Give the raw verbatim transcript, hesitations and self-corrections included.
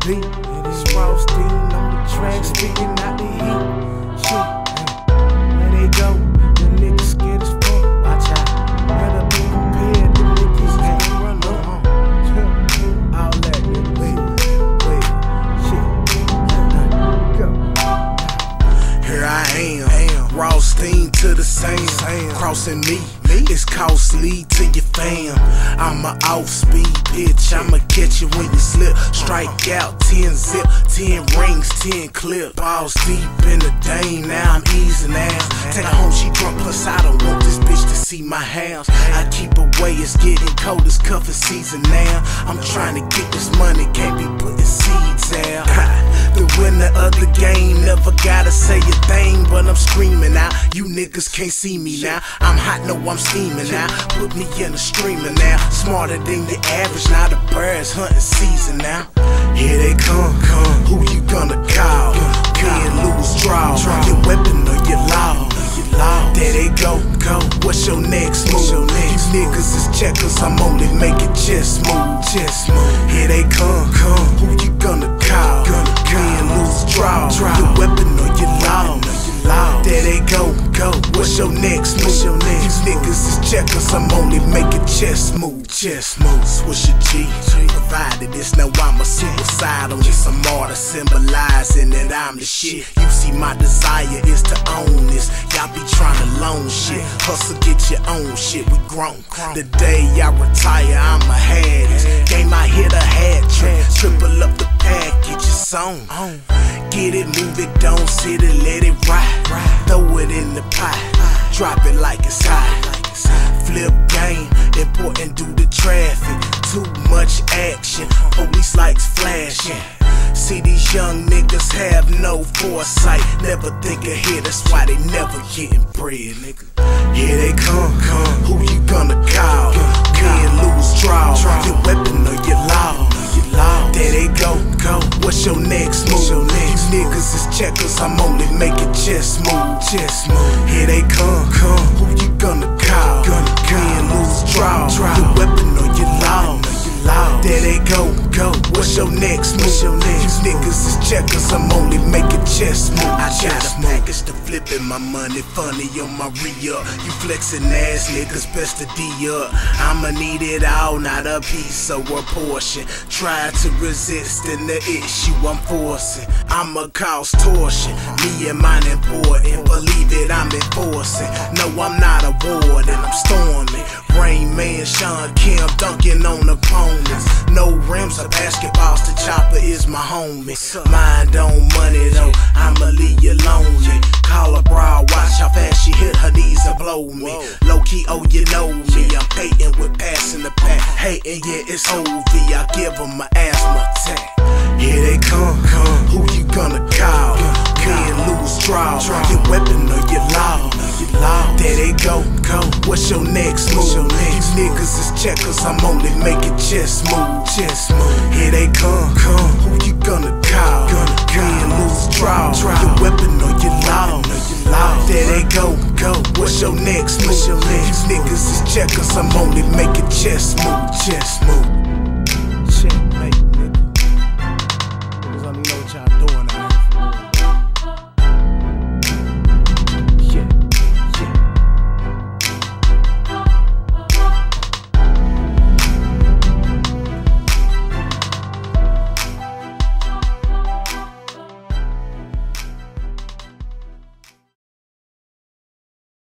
V. It's Rawstein on the track, speaking out the heat. Shit, where they go, the niggas scared as fuck. Watch out, better be prepared, the niggas can't run no home. All that nigga, wait, wait, shit, go. Here I am, Rawstein to the same, crossing me. It's costly to your fam. I'm a off-speed bitch, I'ma catch you when you slip. Strike out, ten zip, ten rings, ten clip. Balls deep in the dame, now I'm easing out. Take her home, she drunk, plus I don't want this bitch to see my house. I keep away, it's getting cold, it's cuffing season now. I'm trying to get this money, can't be putting seeds out. The winner of the game, never gotta say a thing, but I'm screaming out. You niggas can't see me now. I'm hot, no, I'm steaming now. Put me in a streamer now. Smarter than your average, now the birds hunting season now. Here they come, come. Who you gonna call? Win, lose, draw. Your weapon or your law. There they go, go. What's your next move? These niggas is checkers, I'm only making chess move, chess move. Here they come, come. Who you gonna call? Win, lose, draw. Your weapon or your law. There they go, go. What's your next move? These niggas is checkers, I'm only making chess move, chess moves. What's your G? Provided this, now I'm a suicide on this. I'm martyr, symbolizing that I'm the shit. You see, my desire is to own this. Y'all be trying to loan shit. Hustle, get your own shit. We grown. The day I retire, I'ma have this. Game I hit a hat trick. Triple up the package, it's on. Get it, move it, don't sit it, let it ride. Throw it in the pot, drop it like it's hot. Flip game, important due to traffic. Too much action, police lights flashing. See, these young niggas have no foresight. Never think ahead, that's why they never getting bread, nigga. Here they come, come. Who you gonna call? Win, lose, draw. Your weapon or your law. There they go, go. What's your next move? These niggas is checkers, I'm only making chess move, chess move. Here they come, come. Who you gonna call? Win, lose, draw. Your weapon or your law. There they go, go. What's your next move? These niggas is checkers, I'm only making chess move. I got a package to flip in my money, funny on my re-up. You flexing ass niggas, best to D up. I'ma need it all, not a piece or a portion. Try to resist in the issue I'm forcing. I'ma cause torsion, me and mine important. Believe it, I'm enforcing. No, I'm not a ward and I'm storming. Rain Man, Sean Kim, dunking on opponents. No rims or basketballs, the chopper is my homie. Mind on money though, I'ma leave you lonely. Call a broad, watch how fast she hit her knees and blow me. Low key, oh you know me, I'm hating with passing the pack. Hating, yeah, it's O V, I give them an asthma attack. Here they come, come. Who you gonna call? Win, lose, draw. Your weapon or your law. There they go, go. What's your next move? These niggas is checkers, I'm only making chess move, chess move. Here they come, come. Who you gonna call? Win, lose, draw. Your weapon or your law. There they go, go. What's your next move? These niggas is checkers, I'm only making chess move, chess move.